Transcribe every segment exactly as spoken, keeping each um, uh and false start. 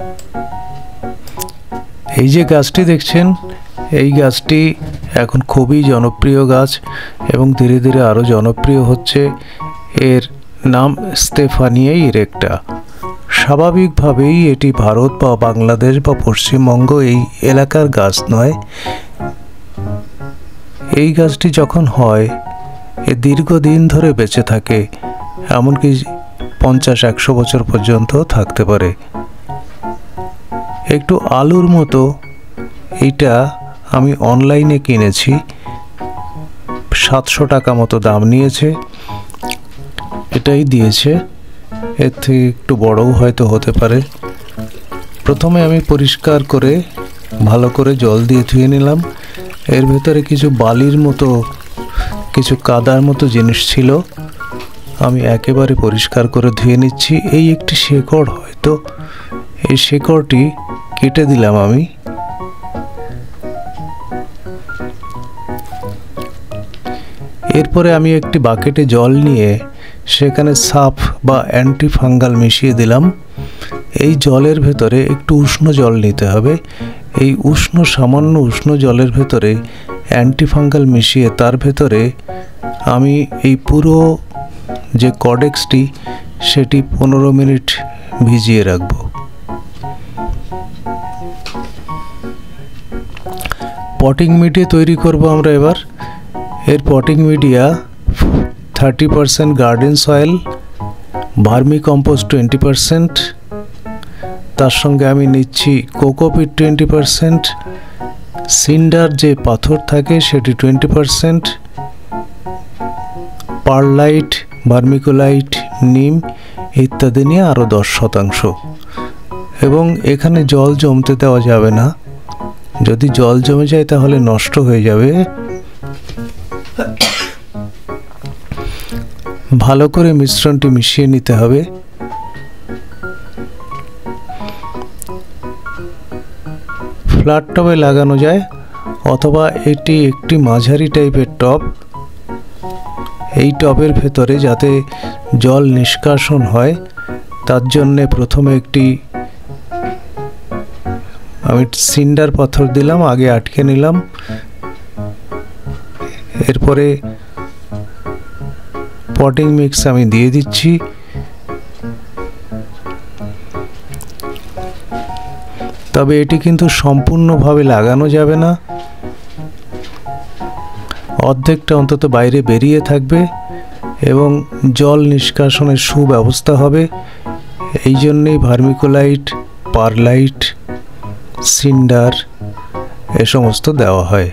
এই যে গাছটি দেখছেন, এই গাছটি এখন খুবই জনপ্রিয় গাছ এবং ধীরে ধীরে আরও জনপ্রিয় হচ্ছে। এর নাম স্টেফানিয়া ইরেক্টা। স্বাভাবিকভাবেই এটি ভারত বা বাংলাদেশ বা পশ্চিমবঙ্গ এই এলাকার গাছ নয়। এই গাছটি যখন হয় এ দীর্ঘদিন ধরে বেঁচে থাকে, এমনকি পঞ্চাশ একশো বছর পর্যন্ত থাকতে পারে। একটু আলুর মতো। এইটা আমি অনলাইনে কিনেছি, সাতশো টাকা মতো দাম নিয়েছে। এটাই দিয়েছে, এর থেকে একটু বড়ও হয়তো হতে পারে। প্রথমে আমি পরিষ্কার করে ভালো করে জল দিয়ে ধুয়ে নিলাম। এর ভেতরে কিছু বালির মতো, কিছু কাদার মতো জিনিস ছিল, আমি একেবারে পরিষ্কার করে ধুয়ে নিচ্ছি। এই একটি শেকড়, হয়তো এই শেকড়টি কেটে দিলাম আমি। এরপরে আমি একটি বাকেটে জল নিয়ে সেখানে সাফ বা অ্যান্টি ফাঙ্গাল মিশিয়ে দিলাম। এই জলের ভেতরে একটু উষ্ণ জল নিতে হবে। এই উষ্ণ, সামান্য উষ্ণ জলের ভেতরে অ্যান্টি ফাঙ্গাল মিশিয়ে তার ভেতরে আমি এই পুরো যে কডেক্সটি সেটি পনেরো মিনিট ভিজিয়ে রাখব। পটিং মিডিয়া তৈরি করব আমরা এবার। এর potting media thirty percent garden soil, vermicompost twenty percent, তার সঙ্গে আমি নিচ্ছি কোকোপিট টোয়েন্টি পারসেন্ট, সিন্ডার যে পাথর থাকে সেটি টোয়েন্টি পারসেন্ট, পারলাইট, ভার্মিকুলাইট, নিম ইত্যাদি নিয়ে আরও দশ শতাংশ। এবং এখানে জল জমতে দেওয়া যাবে না, যদি জল জমে যায় তাহলে নষ্ট হয়ে যাবে। ভালো করে মিশ্রণটি মিশিয়ে নিতে হবে। ফ্ল্যাট টবে লাগানো যায়, অথবা এটি একটি মাঝারি টাইপের টব। এই টবের ভেতরে যাতে জল নিষ্কাশন হয় তার জন্যে প্রথমে একটি আমি সিন্ডার পাথর দিলাম, আগে আটকে নিলাম। এরপরে পটিং মিক্স আমি দিয়ে দিচ্ছি। তবে এটি কিন্তু সম্পূর্ণভাবে লাগানো যাবে না, অর্ধেকটা অন্তত বাইরে বেরিয়ে থাকবে এবং জল নিষ্কাশনের সুব্যবস্থা হবে। এই জন্যেই ভার্মিকুলাইট, পারলাইট, সিন্ডার এ সমস্ত দেওয়া হয়।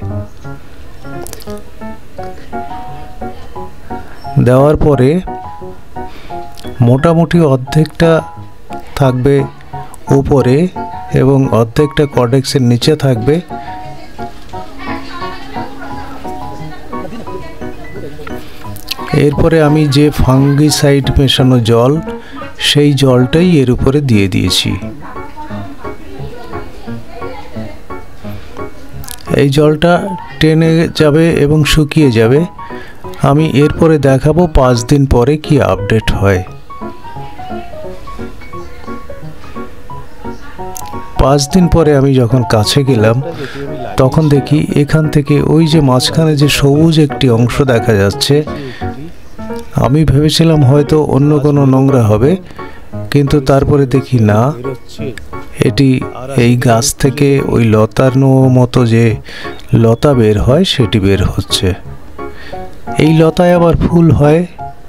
দেওয়ার পরে মোটামুটি অর্ধেকটা থাকবে উপরে এবং অর্ধেকটা কডেক্সের নিচে থাকবে। এরপরে আমি যে ফাঙ্গিসাইড মেশানো জল, সেই জলটাই এর উপরে দিয়ে দিয়েছি। এই জলটা টেনে যাবে এবং শুকিয়ে যাবে। আমি এরপরে দেখাবো পাঁচ দিন পরে কি আপডেট হয়। পাঁচ দিন পরে আমি যখন কাছে গেলাম তখন দেখি এখান থেকে ওই যে মাঝখানে যে সবুজ একটি অংশ দেখা যাচ্ছে, আমি ভেবেছিলাম হয়তো অন্য কোনো নোংরা হবে, কিন্তু তারপরে দেখি না, এটি এই গাছ থেকে ওই লতার মতো যে লতা বের হয় সেটি বের হচ্ছে। এই লতায় আবার ফুল হয়,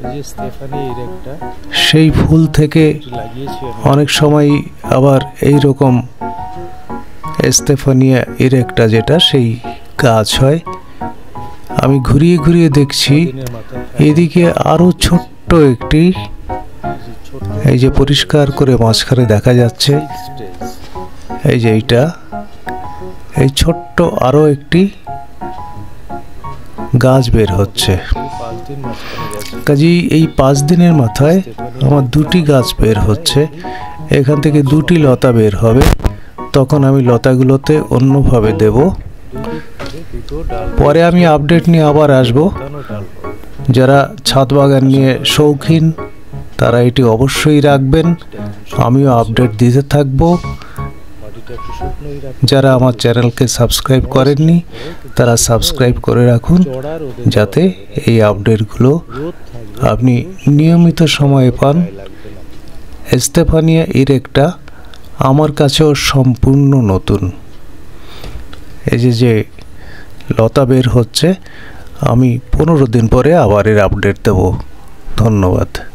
সেই ফুল থেকে অনেক সময় আবার এই রকম স্টেফানিয়া ইরেক্টা যেটা সেই গাছ হয়। আমি ঘুরিয়ে ঘুরিয়ে দেখছি, এদিকে আরো ছোট্ট একটি, এই যে পরিষ্কার করে মাঝখানে দেখা যাচ্ছে, এই যে এইটা, এই ছোট্ট আরো একটি গাছ বের হচ্ছে। কাজেই এই পাঁচ দিনের মাথায় আমার দুটি গাছ বের হচ্ছে। এখান থেকে দুটি লতা বের হবে, তখন আমি লতাগুলোতে অন্যভাবে দেব। পরে আমি আপডেট নিয়ে আবার আসব। যারা ছাদ বাগান নিয়ে শৌখিন তারা এটি অবশ্যই রাখবেন, আমিও আপডেট দিতে থাকবো। যারা আমার চ্যানেলকে সাবস্ক্রাইব করেননি তারা সাবস্ক্রাইব করে রাখুন, যাতে এই আপডেটগুলো আপনি নিয়মিত সময়ে পান। স্টেফানিয়া ইরেক্টা আমার কাছেও সম্পূর্ণ নতুন। এই যে যে লতা বের হচ্ছে, আমি পনেরো দিন পরে আবার এর আপডেট দেব। ধন্যবাদ।